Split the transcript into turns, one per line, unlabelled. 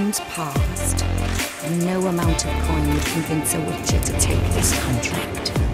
times past, and no amount of coin would convince a witcher to take this contract.